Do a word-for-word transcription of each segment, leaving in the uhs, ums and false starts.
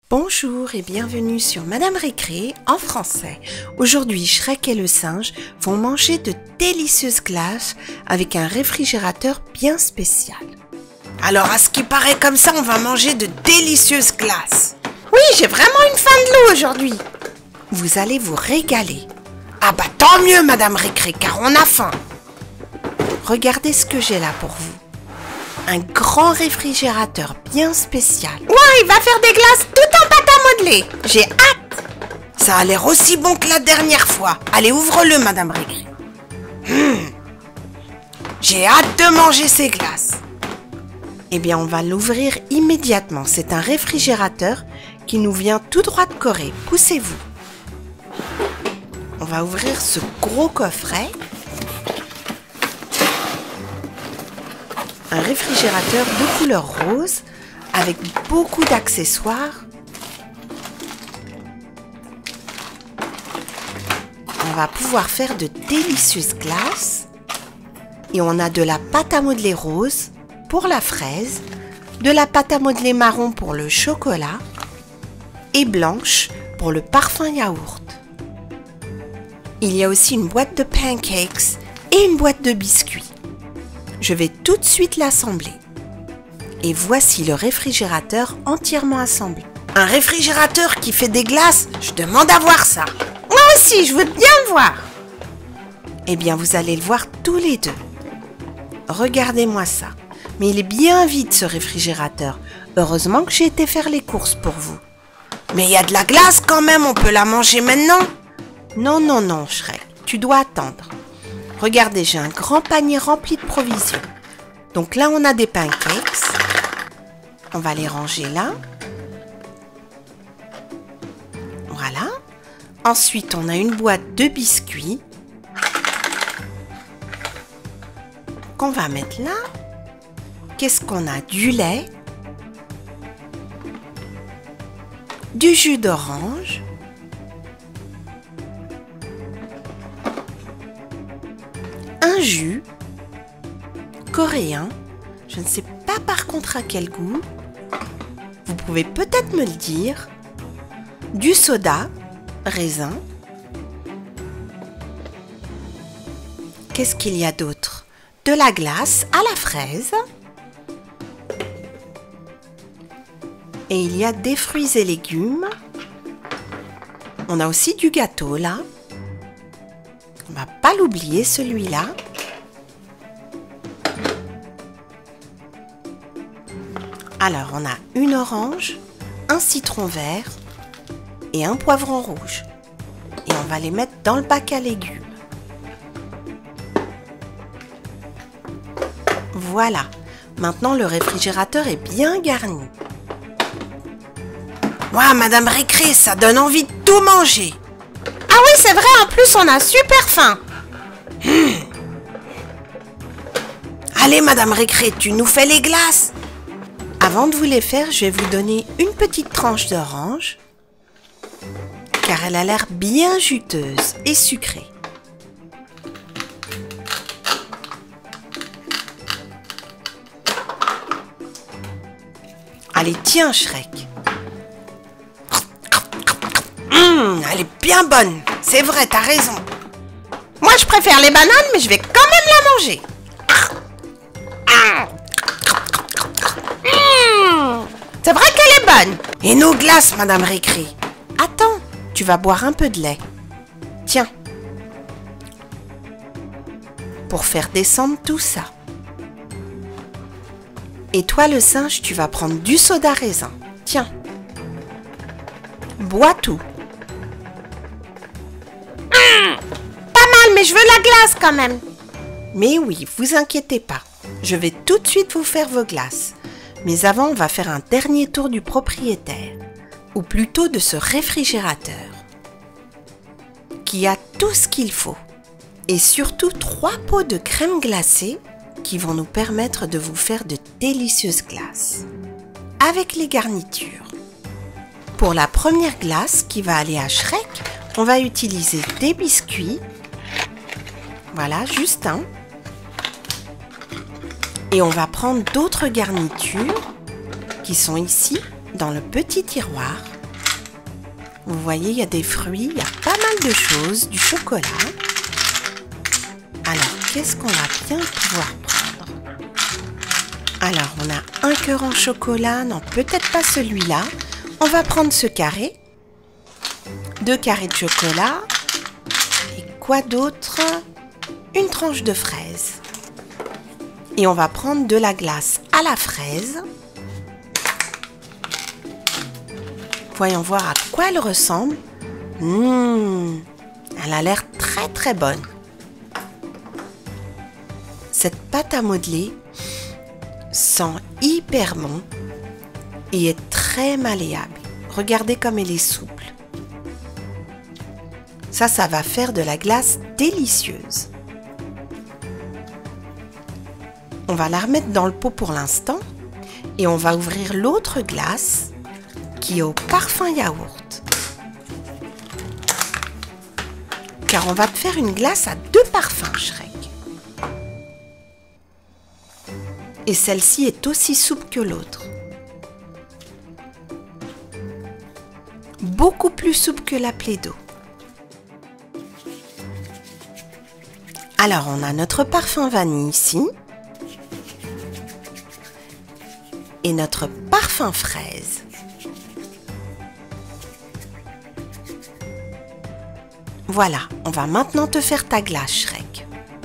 Bonjour et bienvenue sur Madame Récré en français. Aujourd'hui, Shrek et le singe vont manger de délicieuses glaces avec un réfrigérateur bien spécial. Alors, à ce qui paraît comme ça, on va manger de délicieuses glaces. Oui, j'ai vraiment une faim de loup aujourd'hui. Vous allez vous régaler. Ah bah tant mieux, Madame Récré, car on a faim. Regardez ce que j'ai là pour vous. Un grand réfrigérateur bien spécial. Ouais, il va faire des glaces tout en pâte à modeler. J'ai hâte. Ça a l'air aussi bon que la dernière fois. Allez, ouvre-le, Madame Récré. Mmh. J'ai hâte de manger ces glaces. Eh bien, on va l'ouvrir immédiatement. C'est un réfrigérateur qui nous vient tout droit de Corée. Poussez-vous. On va ouvrir ce gros coffret. Un réfrigérateur de couleur rose avec beaucoup d'accessoires. On va pouvoir faire de délicieuses glaces. Et on a de la pâte à modeler rose pour la fraise, de la pâte à modeler marron pour le chocolat et blanche pour le parfum yaourt. Il y a aussi une boîte de pancakes et une boîte de biscuits. Je vais tout de suite l'assembler. Et voici le réfrigérateur entièrement assemblé. Un réfrigérateur qui fait des glaces, je demande à voir ça. Moi aussi, je veux bien le voir. Eh bien, vous allez le voir tous les deux. Regardez-moi ça. Mais il est bien vide ce réfrigérateur. Heureusement que j'ai été faire les courses pour vous. Mais il y a de la glace quand même, on peut la manger maintenant. Non, non, non, Shrek, tu dois attendre. Regardez, j'ai un grand panier rempli de provisions. Donc là, on a des pancakes. On va les ranger là. Voilà. Ensuite, on a une boîte de biscuits qu'on va mettre là. Qu'est-ce qu'on a? Du lait, du jus d'orange, un jus coréen, je ne sais pas par contre à quel goût, vous pouvez peut-être me le dire, du soda, raisin. Qu'est-ce qu'il y a d'autre? De la glace à la fraise. Et il y a des fruits et légumes. On a aussi du gâteau là. On va pas l'oublier celui-là. Alors on a une orange, un citron vert et un poivron rouge. Et on va les mettre dans le bac à légumes. Voilà. Maintenant le réfrigérateur est bien garni. Ouah, Madame Récré, ça donne envie de tout manger. Ah oui, c'est vrai, en plus, on a super faim. Mmh. Allez, Madame Récré, tu nous fais les glaces. Avant de vous les faire, je vais vous donner une petite tranche d'orange, car elle a l'air bien juteuse et sucrée. Allez, tiens, Shrek. Mmh, elle est bien bonne. C'est vrai, t'as raison. Moi, je préfère les bananes, mais je vais quand même la manger. Mmh, c'est vrai qu'elle est bonne. Et nos glaces, Madame Récré? Attends, tu vas boire un peu de lait. Tiens. Pour faire descendre tout ça. Et toi, le singe, tu vas prendre du soda raisin. Tiens. Bois tout. Mais je veux la glace quand même. Mais oui, vous inquiétez pas. Je vais tout de suite vous faire vos glaces. Mais avant, on va faire un dernier tour du propriétaire. Ou plutôt de ce réfrigérateur. Qui a tout ce qu'il faut. Et surtout trois pots de crème glacée qui vont nous permettre de vous faire de délicieuses glaces. Avec les garnitures. Pour la première glace qui va aller à Shrek, on va utiliser des biscuits. Voilà, juste un. Et on va prendre d'autres garnitures qui sont ici dans le petit tiroir. Vous voyez, il y a des fruits, il y a pas mal de choses, du chocolat. Alors, qu'est-ce qu'on va bien pouvoir prendre? Alors, on a un cœur en chocolat. Non, peut-être pas celui-là. On va prendre ce carré. Deux carrés de chocolat. Et quoi d'autre? Une tranche de fraise. Et on va prendre de la glace à la fraise. Voyons voir à quoi elle ressemble. Mmh, elle a l'air très très bonne. Cette pâte à modeler sent hyper bon et est très malléable. Regardez comme elle est souple. Ça, ça va faire de la glace délicieuse. On va la remettre dans le pot pour l'instant et on va ouvrir l'autre glace qui est au parfum yaourt. Car on va te faire une glace à deux parfums, Shrek. Et celle-ci est aussi souple que l'autre. Beaucoup plus souple que la Play-Doh. Alors, on a notre parfum vanille ici. Et notre parfum fraise. Voilà, on va maintenant te faire ta glace, Shrek.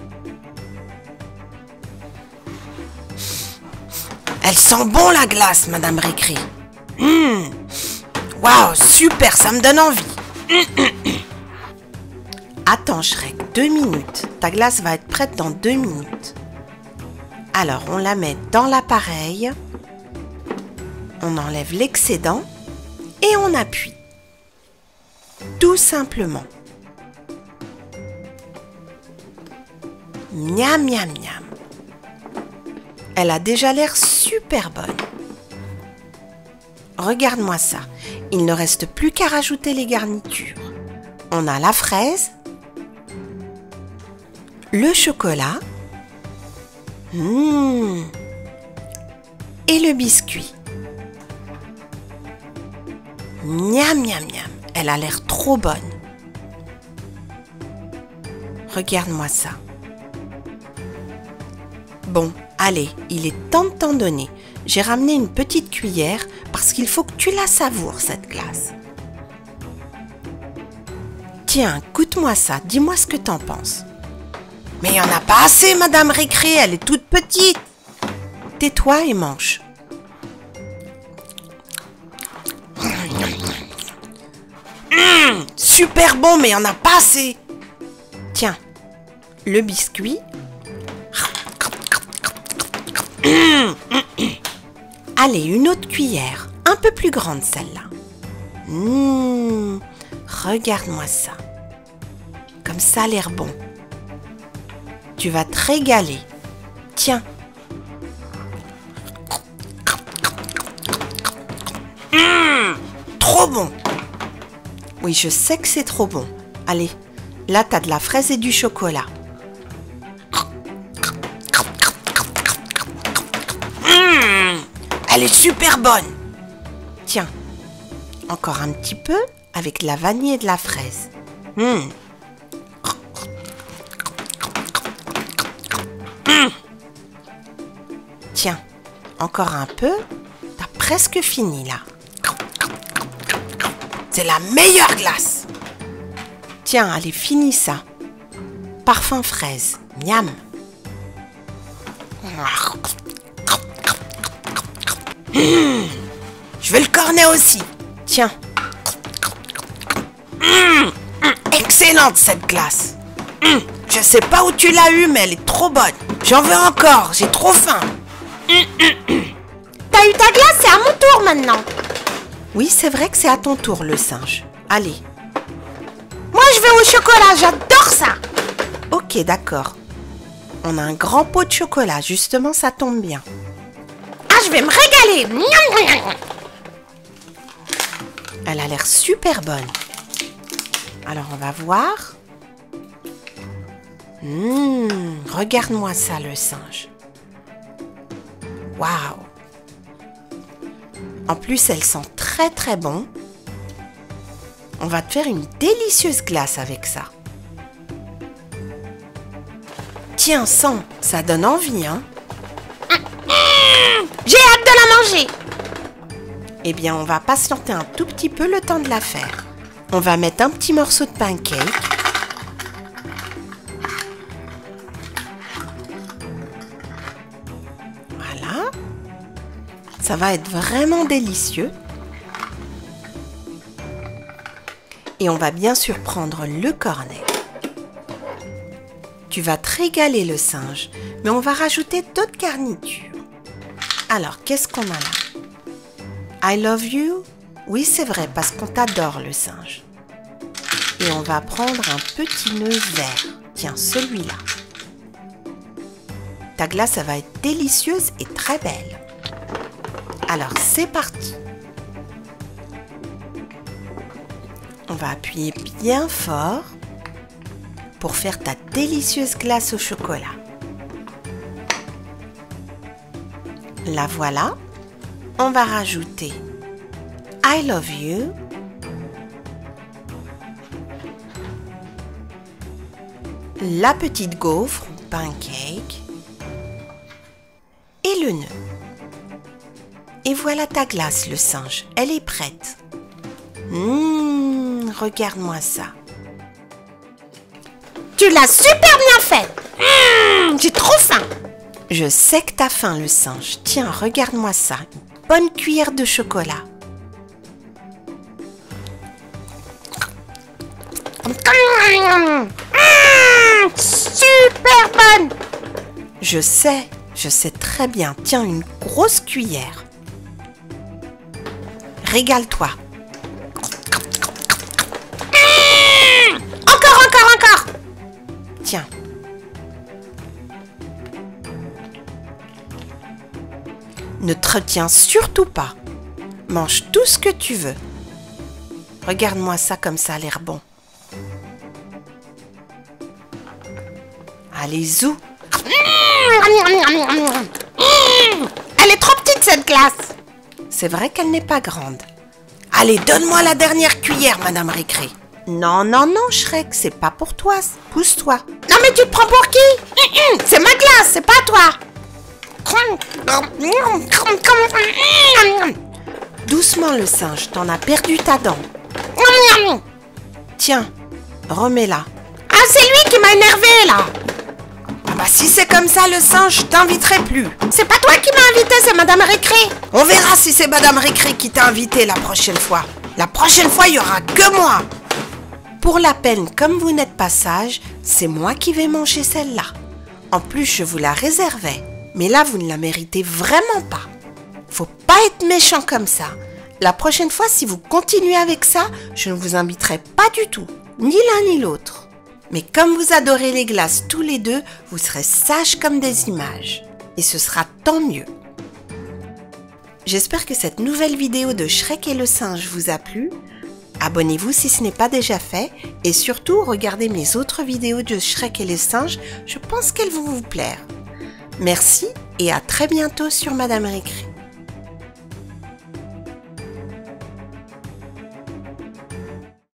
Elle sent bon la glace, Madame Ricri. Mmh. Waouh, super, ça me donne envie. Mmh. Attends, Shrek, deux minutes. Ta glace va être prête dans deux minutes. Alors, on la met dans l'appareil. On enlève l'excédent et on appuie. Tout simplement. Miam, miam, miam. Elle a déjà l'air super bonne. Regarde-moi ça. Il ne reste plus qu'à rajouter les garnitures. On a la fraise, le chocolat, mmh, et le biscuit. Miam, miam, miam. Elle a l'air trop bonne. Regarde-moi ça. Bon, allez, il est temps de t'en donner. J'ai ramené une petite cuillère parce qu'il faut que tu la savoures, cette glace. Tiens, goûte-moi ça. Dis-moi ce que t'en penses. Mais il n'y en a pas assez, Madame Ricri. Elle est toute petite. Tais-toi et mange. Mmh, super bon, mais il n'y en a pas assez. Tiens, le biscuit. Mmh. Allez, une autre cuillère, un peu plus grande celle-là. Mmh, regarde-moi ça. Comme ça a l'air bon. Tu vas te régaler. Tiens. Mmh, trop bon. Oui, je sais que c'est trop bon. Allez, là, tu as de la fraise et du chocolat. Mmh, elle est super bonne. Tiens, encore un petit peu avec de la vanille et de la fraise. Mmh. Mmh. Tiens, encore un peu. T'as presque fini là. C'est la meilleure glace. Tiens, allez, finis ça. Parfum fraise. Miam. Mmh. Je veux le cornet aussi. Tiens. Mmh. Excellente cette glace. Mmh. Je sais pas où tu l'as eue, mais elle est trop bonne. J'en veux encore, j'ai trop faim. Mmh. T'as eu ta glace, c'est à mon tour maintenant. Oui, c'est vrai que c'est à ton tour, le singe. Allez. Moi, je vais au chocolat, j'adore ça. Ok, d'accord. On a un grand pot de chocolat, justement, ça tombe bien. Ah, je vais me régaler. Elle a l'air super bonne. Alors, on va voir. Mmh, regarde-moi ça, le singe. Waouh! En plus, elle sent très très bon. On va te faire une délicieuse glace avec ça. Tiens, sens, ça donne envie, hein? J'ai hâte de la manger. Eh bien, on va patienter un tout petit peu le temps de la faire. On va mettre un petit morceau de pancake. Voilà. Ça va être vraiment délicieux. Et on va bien sûr prendre le cornet. Tu vas te régaler le singe, mais on va rajouter d'autres garnitures. Alors, qu'est-ce qu'on a là? I love you? Oui, c'est vrai, parce qu'on t'adore le singe. Et on va prendre un petit nœud vert. Tiens, celui-là. Ta glace, ça va être délicieuse et très belle. Alors, c'est parti. On va appuyer bien fort pour faire ta délicieuse glace au chocolat. La voilà. On va rajouter I love you. La petite gaufre ou pancake et le nœud. Et voilà ta glace, le singe. Elle est prête. Mmh, regarde-moi ça. Tu l'as super bien fait. Mmh, j'ai trop faim. Je sais que t'as faim, le singe. Tiens, regarde-moi ça. Une bonne cuillère de chocolat. Mmh, super bonne. Je sais, je sais très bien. Tiens, une grosse cuillère. Régale-toi. Mmh, encore, encore, encore. Tiens. Ne te retiens surtout pas. Mange tout ce que tu veux. Regarde-moi ça comme ça a l'air bon. Allez, zou. Elle est trop petite, cette glace. C'est vrai qu'elle n'est pas grande. Allez, donne-moi la dernière cuillère, Madame Récré. Non, non, non, Shrek, c'est pas pour toi. Pousse-toi. Non, mais tu te prends pour qui? C'est ma glace, c'est pas toi. Doucement, le singe, t'en as perdu ta dent. Tiens, remets-la. Ah, c'est lui qui m'a énervé, là. Ah bah si c'est comme ça, le singe, je t'inviterai plus. C'est pas toi qui m'as invité, c'est Madame Récré. On verra si c'est Madame Récré qui t'a invité la prochaine fois. La prochaine fois, il y aura que moi. Pour la peine, comme vous n'êtes pas sage, c'est moi qui vais manger celle-là. En plus, je vous la réservais. Mais là, vous ne la méritez vraiment pas. Faut pas être méchant comme ça. La prochaine fois, si vous continuez avec ça, je ne vous inviterai pas du tout. Ni l'un ni l'autre. Mais comme vous adorez les glaces tous les deux, vous serez sages comme des images. Et ce sera tant mieux. J'espère que cette nouvelle vidéo de Shrek et le singe vous a plu. Abonnez-vous si ce n'est pas déjà fait. Et surtout, regardez mes autres vidéos de Shrek et les singes. Je pense qu'elles vont vous plaire. Merci et à très bientôt sur Madame Récré.